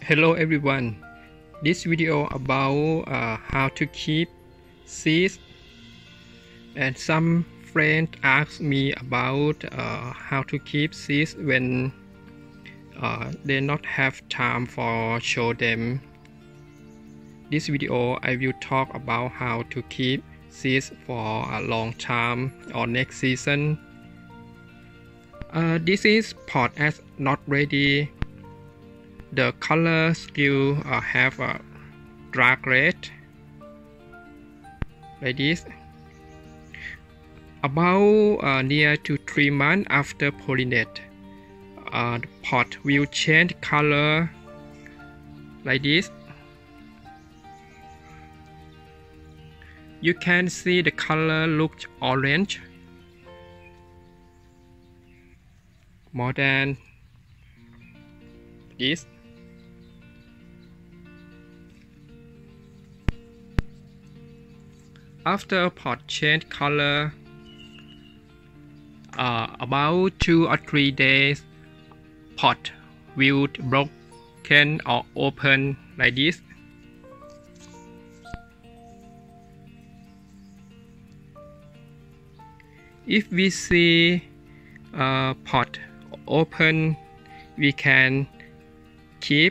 Hello everyone, this video about how to keep seeds, and some friends ask me about how to keep seeds when they not have time for show them. This video I will talk about how to keep seeds for a long time or next season. This is pot as not ready. The color still have a dark red like this. About near to 3 months after pollinate, the pot will change color like this. You can see the color looks orange more than this. After pot change color, about 2 or 3 days, pot will broken or open like this. If we see pot open, we can keep.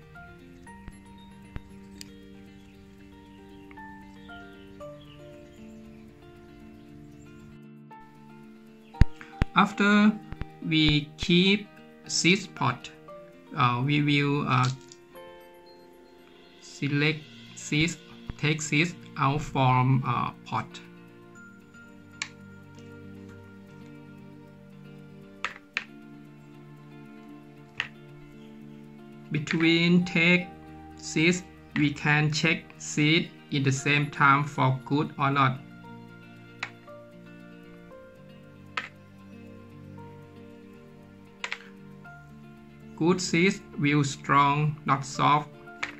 After we keep seed pot, we will select seeds, take seeds out from pot. Between take seeds, we can check seed in the same time for good or not. Good seeds will strong, not soft.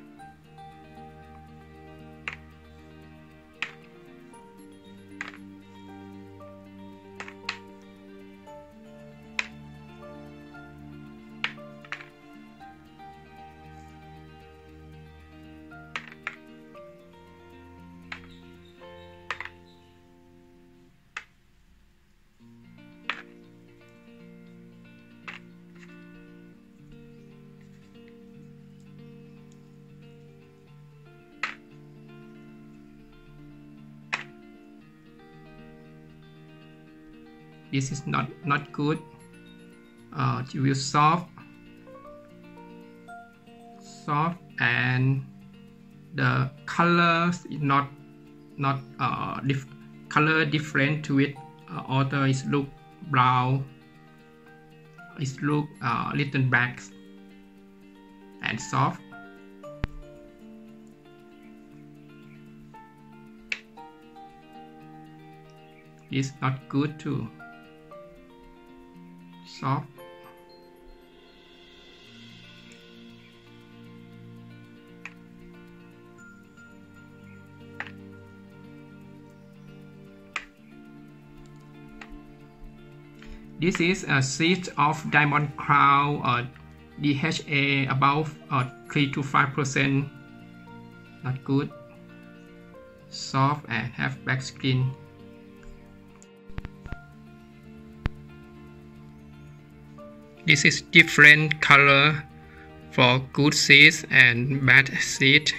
This is not good. It will soft, and the colors is not color different to it. Other is look brown, it look little black and soft. It's not good too. Soft. This is a seed of diamond crown, DHA about 3 to 5%. Not good. Soft and have black skin. This is different color for good seeds and bad seed.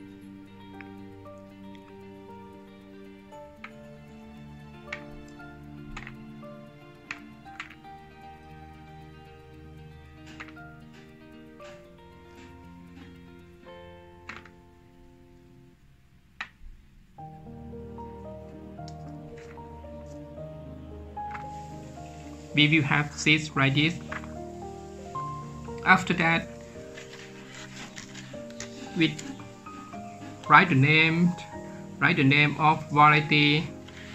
We will have seeds like this. After that, we write the name of variety,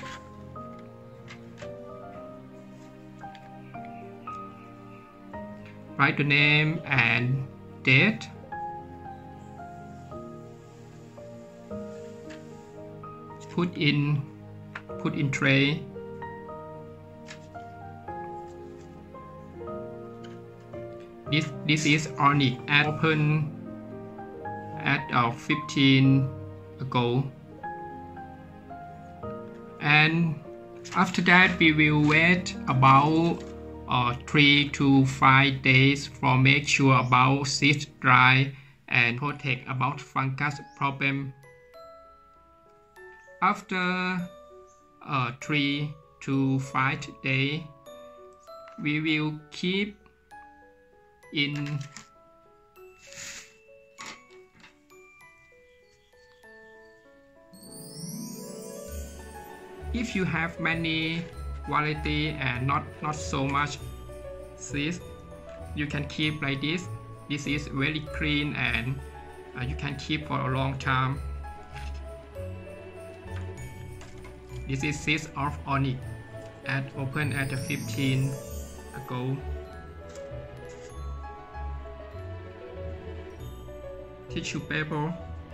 write the name and date, put in tray. This is Onyx and open at 15 ago, and after that we will wait about 3 to 5 days for make sure about seeds dry and protect about fungus problem. After 3 to 5 days, we will keep in if you have many variety and not so much seeds, you can keep like this. This is very clean and you can keep for a long time. This is seeds of onyx opened at 15 ago. Tissue paper.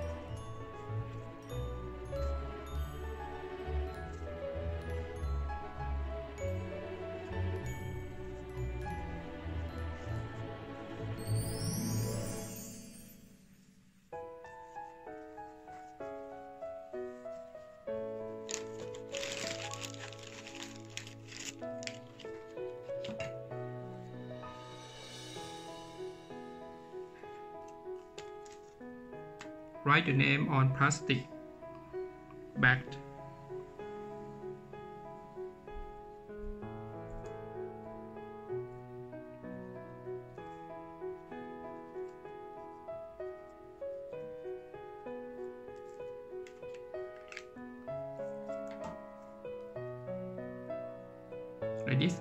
Write the name on plastic bag. Like this.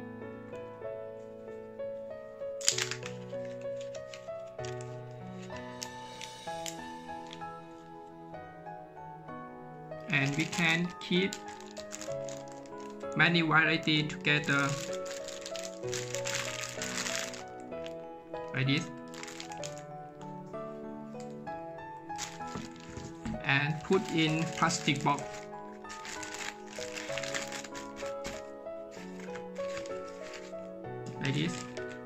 And we can keep many variety together like this, and put in plastic box. Like this.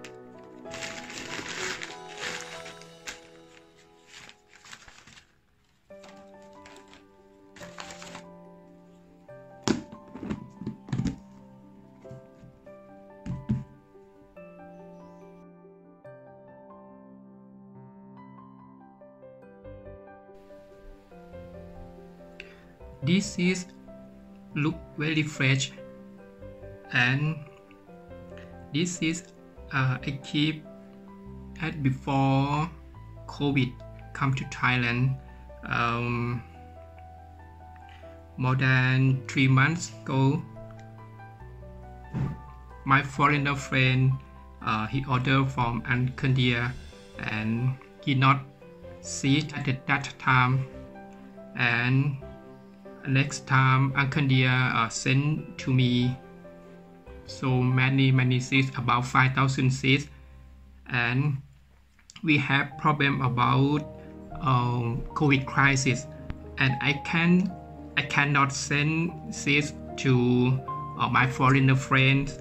This is look very fresh, and this is I keep at before COVID come to Thailand more than 3 months ago. My foreigner friend he ordered from India and he not see it at that time, and next time India sent to me so many seeds, about 5,000 seeds, and we have problem about COVID crisis, and I cannot send seeds to my foreigner friends.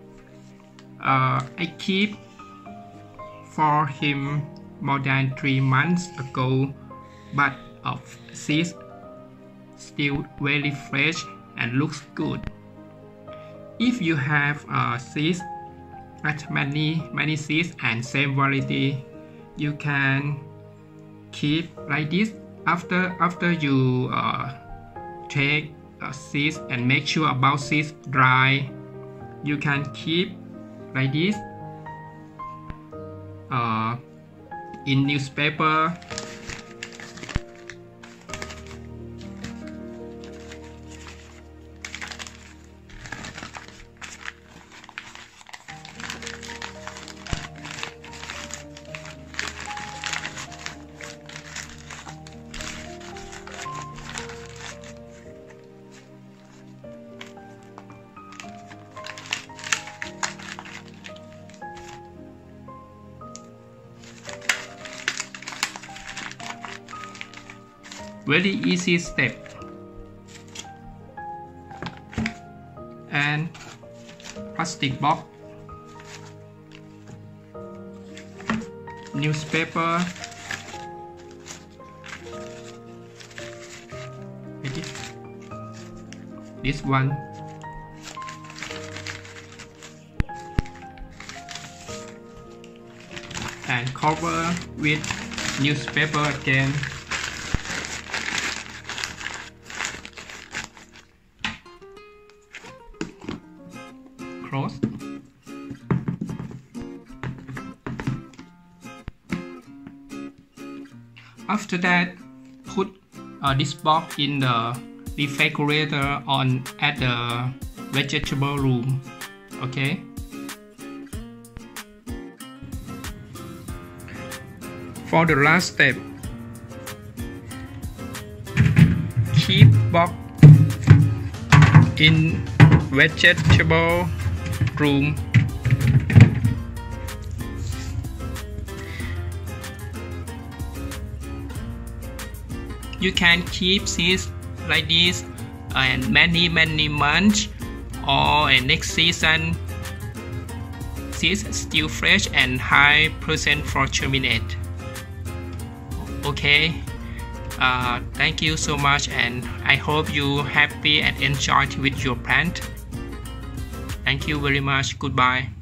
I keep for him more than 3 months ago, but seeds still very fresh and looks good. If you have seeds at many seeds and same variety, you can keep like this. After you take seeds and make sure about seeds dry, you can keep like this in newspaper. Very easy step. And plastic box, newspaper, this one. And cover with newspaper again. Close. After that, put this box in the refrigerator on at the vegetable room. Okay. For the last step, keep box in vegetable room. You can keep seeds like this and many months, or next season seeds still fresh and high percent for germinate. Okay, thank you so much, and I hope you happy and enjoyed with your plant. Thank you very much. Goodbye.